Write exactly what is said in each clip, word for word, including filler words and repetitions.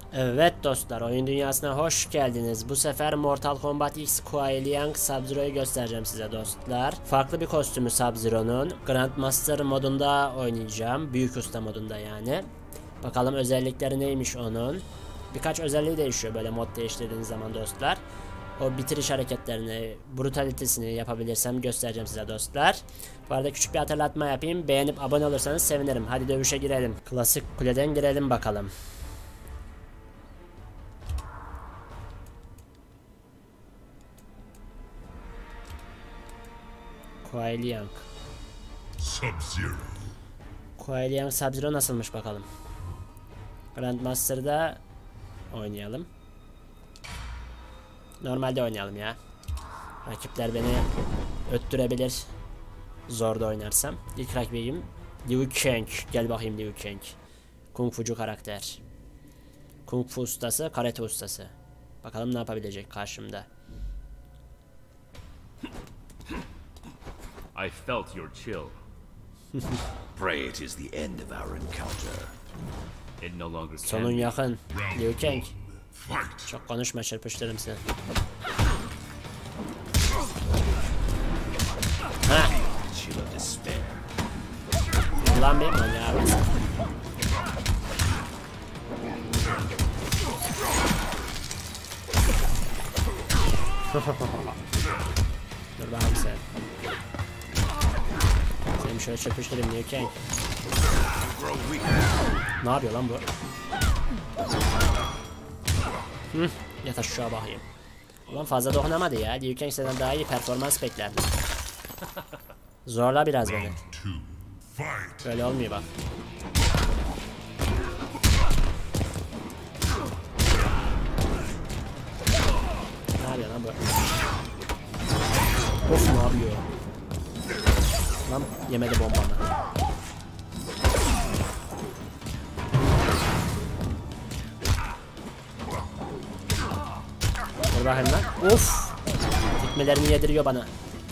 Evet dostlar, oyun dünyasına hoş geldiniz. Bu sefer Mortal Kombat X Kuai Liang Sub-Zero'yu göstereceğim size dostlar. Farklı bir kostümü Sub-Zero'nun. Grandmaster modunda oynayacağım. Büyük usta modunda yani. Bakalım özellikleri neymiş onun. Birkaç özelliği değişiyor böyle mod değiştirdiğiniz zaman dostlar. O bitiriş hareketlerini, brutalitesini yapabilirsem göstereceğim size dostlar. Bu arada küçük bir hatırlatma yapayım. Beğenip abone olursanız sevinirim. Hadi dövüşe girelim. Klasik kuleden girelim bakalım. Kuai Liang. Sub-Zero. Kuai Liang Sub-Zero nasılmış bakalım. Grandmaster'da oynayalım. Normalde oynayalım ya. Rakipler beni öttürebilir. Zor da oynarsam. İlk rakibim Liu Kang. Gel bakayım Liu Kang. Kung Fucu karakter. Kung Fu ustası, karate ustası. Bakalım ne yapabilecek karşımda. I felt your chill. Pray it is the end of our encounter. It no longer can Sonun be. yakın. Liu Kang. Fight. Çok konuşma, çırpıştırırım seni. Ha. Chill of despair. Ulan bir manyağa bas. Dur bakalım sen. Seni şöyle çırpıştırayım Liu Kang. Ne yapıyor lan bu? Hı, yat aşağı bakayım. Ulan fazla dokunamadı ya. Liu Kang senden daha iyi performans beklerdim. Zorla biraz beni. Two. Fight. Böyle olmuyor bak. Ne yapıyor lan bu? Of, ne yapıyor? Lan yemedi bombamı. Dur bakayım lan. Of! Tekmelerini yediriyor bana.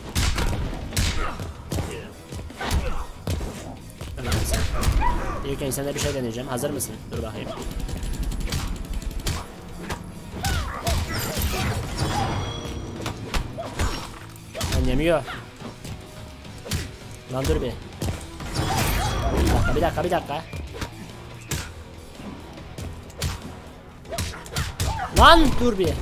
Liu Kang, sana bir şey deneyeceğim. Hazır mısın? Dur bakayım. Lan yemiyor. Lan dur bir. Bir dakika, bir dakika, bir dakika. Lan dur bir.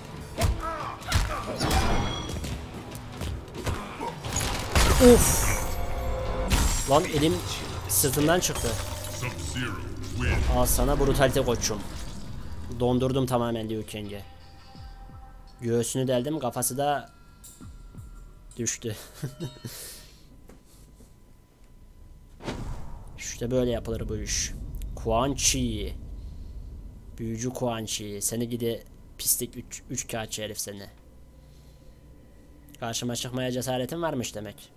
Uf. Lan elim sırtından çıktı. Sub-Zero. Win. Al sana brutalite koçum. Dondurdum tamamen Liu Kang'i. Göğsünü deldim, kafası da düştü. İşte böyle yapılır bu iş. Quan Chi. Büyücü Quan Chi. Seni gidi pislik üç, üç kağıtçı herif seni. Karşıma çıkmaya cesaretin varmış demek.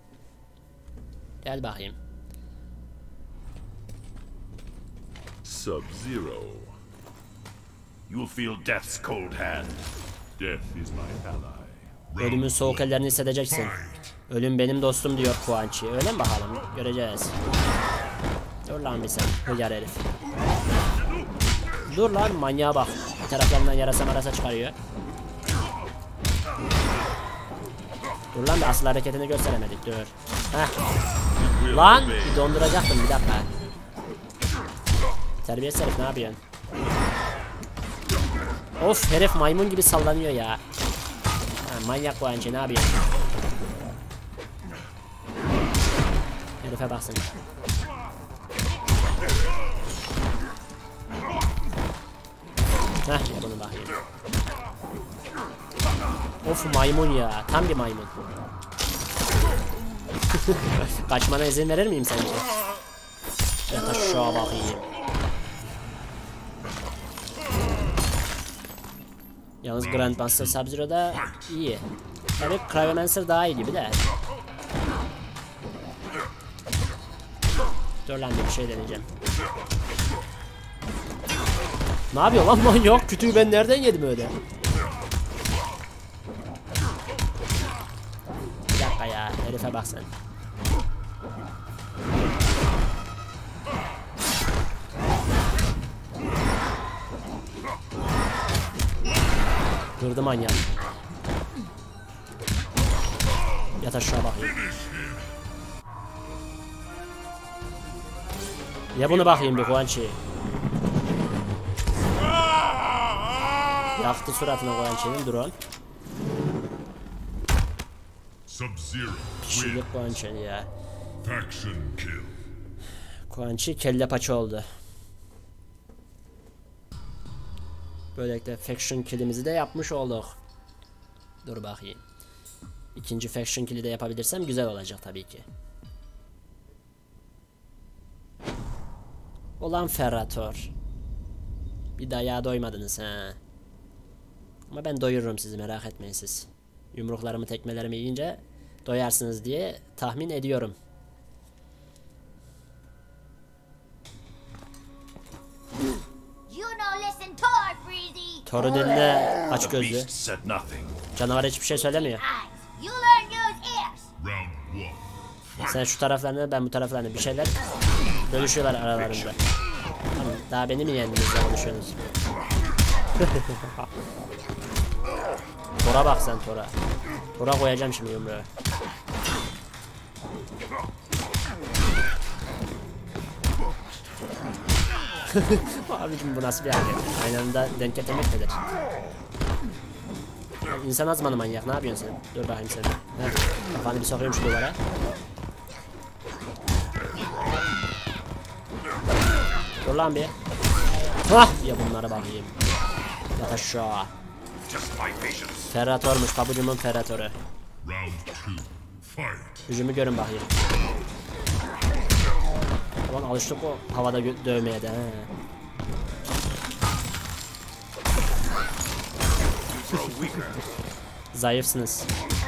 Gel bakayım. Sub-Zero. You'll feel death's cold hand. Death is my ally. Ölümün soğuk ellerini hissedeceksin. Fight. Ölüm benim dostum diyor Quan Chi. Öyle mi bakalım? Göreceğiz. Dur lan bir sen. Hıyar herif. Dur lan, manyağa bak. Bir taraflarından yarasa marasa çıkarıyor. Dur lan, bir asıl hareketini gösteremedik. Dur. Heh. Lan donduracaktım, bir dakika. Terbiyesiz herif, ne yapıyorsun? Of, herif maymun gibi sallanıyor ya. Ha, manyak bu anca, ne yapıyorsun? Herife baksın. Heh, ya bunu bakayım. Of, maymun ya, tam bir maymun. Kaçmana izin verir miyim sence? Ya da şu bakayım. Yalnız Grandmaster Sub-Zero'da iyi. Tabii Cryomancer daha iyi gibi de. Dur lan, bir şey deneyeceğim. Ne yapıyor lan manyak? Kütüğü ben nereden yedim öyle? Bir dakika ya, herife bak sen. Kırdı manyak. Yat aşağı bakayım. Ya bunu bakayım bir Quan Chi. Yaktı suratına Quan Chi'nin drone. Sub-Zero win. Kişilik Quan Chi ya. Faction kill. Quan Chi kelle paça oldu. Böylelikle faction kill'imizi de yapmış olduk. Dur bakayım. İkinci faction kill'i de yapabilirsem güzel olacak tabii ki. Ulan Ferrator. Bir dayağa doymadınız ha. Ama ben doyururum sizi, merak etmeyin siz. Yumruklarımı, tekmelerimi yiyince doyarsınız diye tahmin ediyorum. Thor'un elinde aç gözlü. Canavar hiçbir şey söylemiyor. Round one. Fight. Sen şu taraflarını, ben bu taraflarını, bir şeyler bölüşüyorlar aralarında. Tamam, daha beni mi yendiniz de konuşuyorsunuz? Thor'a bak sen, Thor'a. Thor'a koyacağım şimdi yumruğu. Abicim bu nasıl bir hareket? Aynı anda denk getirmek nedir? İnsan azmanı manyak, ne yapıyorsun sen? Dur bakayım sen. Heh, kafanı bir sokuyorum şu duvara. Dur lan bir. Hah! Ya bunlara bakayım. Yat aşağı. Ferratormuş, pabucumun Ferratoru. Round two. Fight. Yüzümü görün bakayım. Ulan alıştık o havada dövmeye de. He. Zayıfsınız.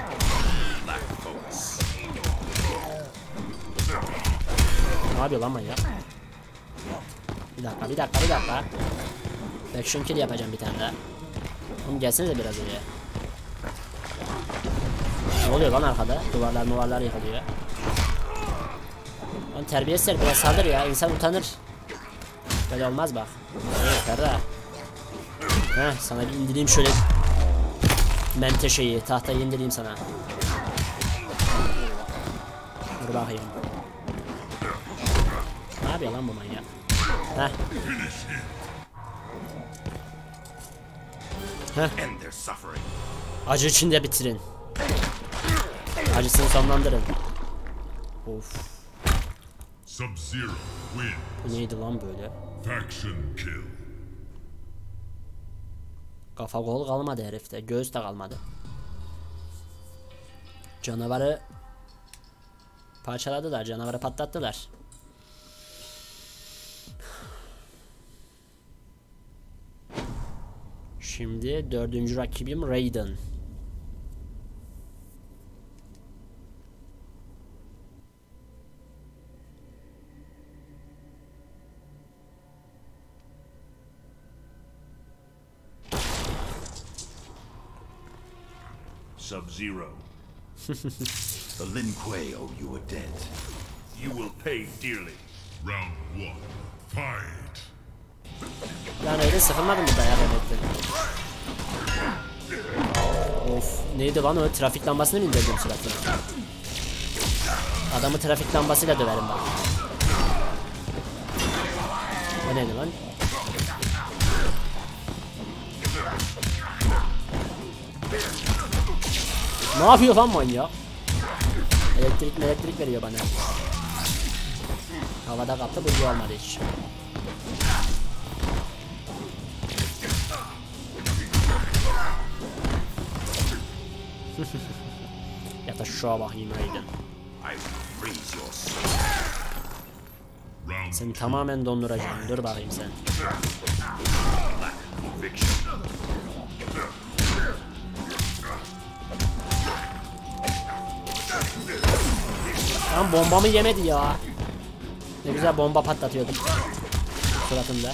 Ne yapıyor lan manyak? Bir dakika, bir dakika, bir dakika. Faction kill yapacağım bir tane daha. Oğlum gelsenize biraz oraya. Ne oluyor lan arkada? Duvarlar muvarlar yıkılıyor. Lan terbiyesiz, biraz saldır ya, insan utanır. Böyle olmaz bak. Evet Ferda. Heh, sana bir indireyim şöyle menteşeyi, tahtayı indireyim sana. Dur bakayım. Ne yapıyor lan bu manyak? Heh. Heh. Acı içinde bitirin. Acısını sonlandırın. Of. Sub-Zero win. Bu neydi lan böyle? Faction kill. Kafa kol kalmadı herifte. Göğüs de kalmadı. Canavarı parçaladılar. Canavarı patlattılar. Şimdi dördüncü rakibim Raiden. Sub-Zero. The Lin Kuei owe you a debt. You will pay dearly. Round one. Fight. Lan öyle sıkılmadım mı dayak yemekten? Of, neydi lan o? Trafik lambasını mı indirdim suratına? Adamı trafik lambasıyla döverim bak. O neydi lan? Ne yapıyor lan manyak? Elektrik elektrik veriyor bana. Havada kaptı, bu olmadı hiç. Ya da şuna bakayım Raiden. Seni tamamen donduracağım. Dur bakayım sen. Lan bombamı yemedi ya. Ne güzel bomba patlatıyordum suratımda.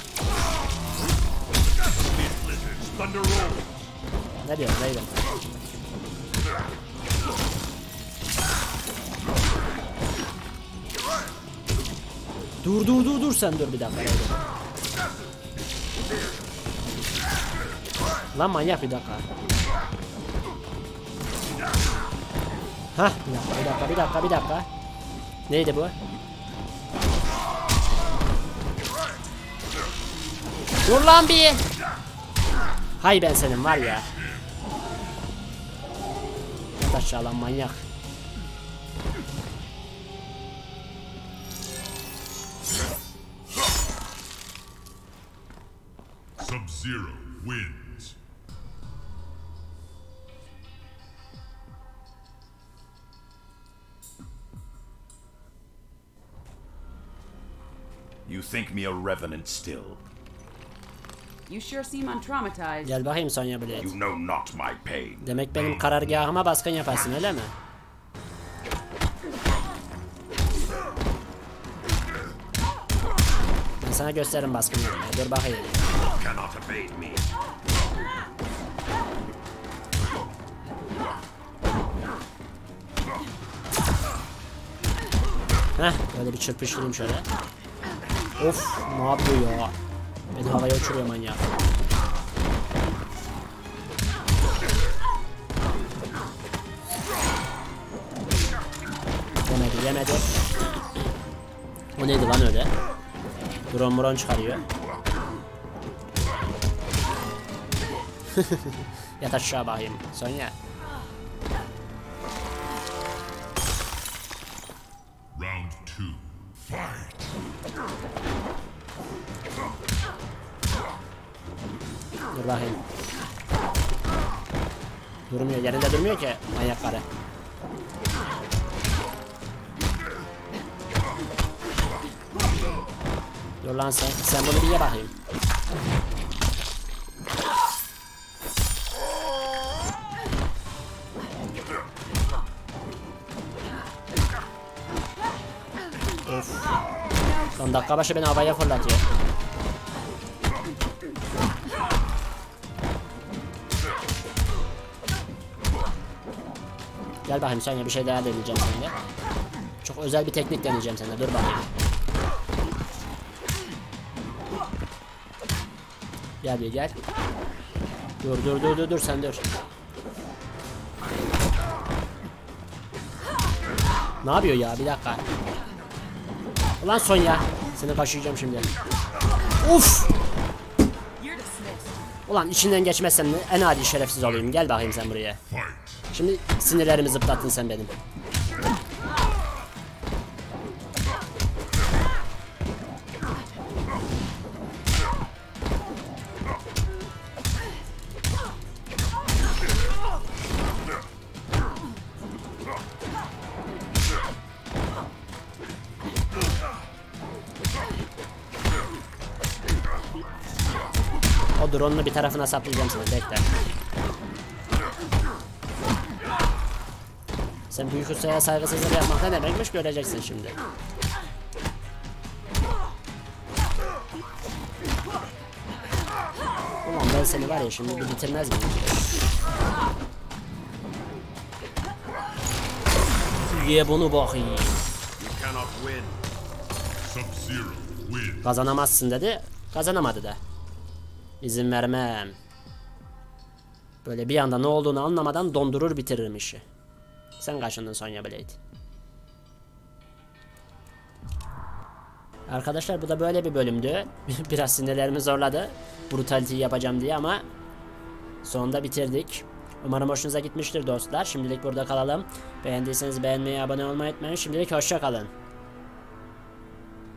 Ne diyorsun Raiden? Dur dur dur dur sen dur bir dakika. Lan manyak, bir dakika. Hah, bir dakika, bir dakika, bir dakika, bir dakika. Neydi bu? Dur lan bir. Hay ben senin var ya. Yat aşağı lan manyak. Sub-Zero wins. You think me a revenant still? You sure seem untraumatized. Gel bakayım Sonya Blade. You know not my pain. Demek benim karargahıma baskın yaparsın öyle mi? Ben sana gösteririm baskın yapmayı. Dur bakayım. Cannot evade me. Heh, böyle bir çırpıştırayım şöyle. Of, ne yapıyor ya? Beni havaya uçuruyor manyak. Yemedi, yemedi. O neydi lan öyle? Drone muron çıkarıyor. Yat aşağı bakayım Sonya. Round two. Fight. Dur bakayım. Durmuyor, yerinde durmuyor ki manyak karı. Dur lan sen, sen bunu bir ye bakayım. Of. Son dakika başı beni havaya fırlatıyor. Gel bakayım sen ya, bir şey daha deneyeceğim seninle. Çok özel bir teknik deneyeceğim seninle. Dur bakayım. Gel bir gel. Dur dur dur dur dur sen dur. Ne yapıyor ya, bir dakika. Ulan Sonya, seni kaşıyacağım şimdi. Uf! Ulan içinden geçmezsen en adi şerefsiz olayım. Gel bakayım sen buraya. Şimdi sinirlerimi zıplattın sen benim. O drone'unu bir tarafına saplayacağım seni, bekle. Sen büyük ustaya saygısızlık yapmak ne demekmiş göreceksin şimdi. Ulan ben seni var ya şimdi bir bitirmez miyim? Ye bunu bakayım. Kazanamazsın dedi, kazanamadı da. İzin vermem. Böyle bir anda ne olduğunu anlamadan dondurur bitiririm işi. Sen kaçındın Sonya Blade. Arkadaşlar bu da böyle bir bölümdü. Biraz sinirlerimi zorladı. Brutality'yi yapacağım diye ama sonunda bitirdik. Umarım hoşunuza gitmiştir dostlar. Şimdilik burada kalalım. Beğendiyseniz beğenmeyi, abone olmayı unutmayın. Şimdilik hoşça kalın.